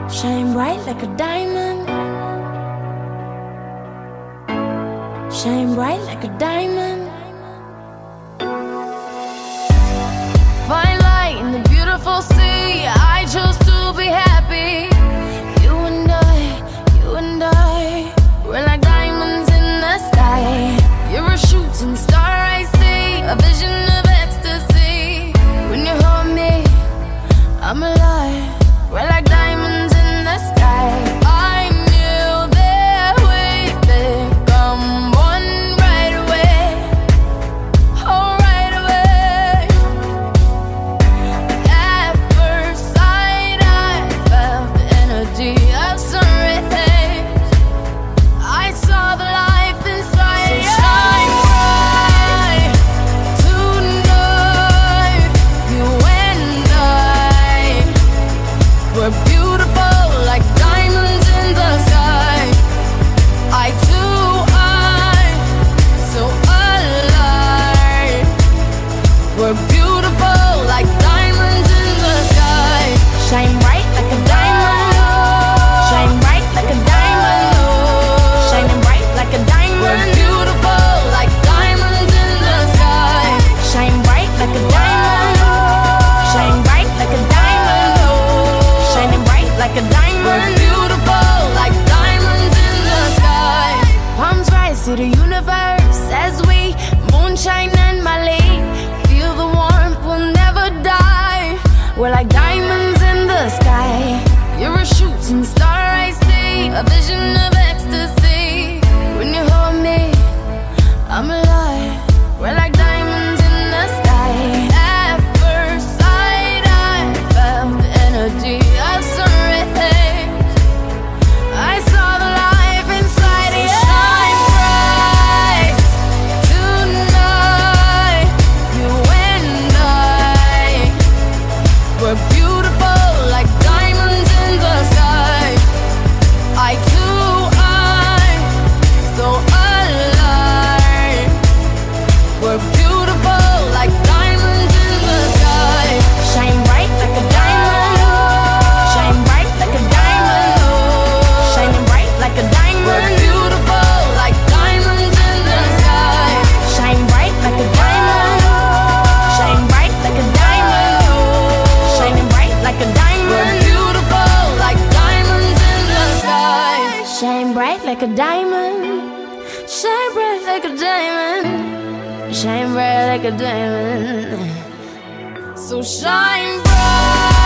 Shine bright like a diamond. Shine bright like a diamond. Fine light in the beautiful sea. I chose to be happy. You and I, we're like diamonds in the sky. You're a shooting star, I see, a vision of ecstasy. When you hold me, I'm alive. We're like diamonds in the sky. I knew that we'd become one right away. Oh, right away. At first sight, I felt the energy of sun rays. I saw the life inside you. So shine bright tonight. You and I, we're beautiful like diamonds in the sky. Eye to eye, so alive. We're beautiful like diamonds in the sky. Shine bright like a diamond. Shine bright like a diamond. Shining bright like a diamond. We're beautiful like diamonds in the sky. Shine bright like a diamond. Shine bright like a diamond. Shining bright like a diamond. We're beautiful like diamonds in the sky. Palms rise to the universe as we moonshine and Mali. Feel the warmth, we'll never die. We're like diamonds in the sky. You're a shooting star, I see, a vision of ecstasy. When you hold me, I'm alive. We're like diamonds in the sky. At first sight, I felt the energy of sun rays. I saw the life inside you. Shine bright tonight. You and I, we're beautiful like diamonds in the sky. Eye to eye, so alive. We're beautiful like diamonds in the sky. Shine bright like a diamond. Shine bright like a diamond. Shining bright like a diamond. We're beautiful like diamonds in the sky. Shine bright like a diamond. Shine bright like a diamond. Shining bright like a diamond. We're beautiful like diamonds in the sky. Shine bright like a diamond. Shine bright like a diamond. Shine bright like a diamond. So shine bright.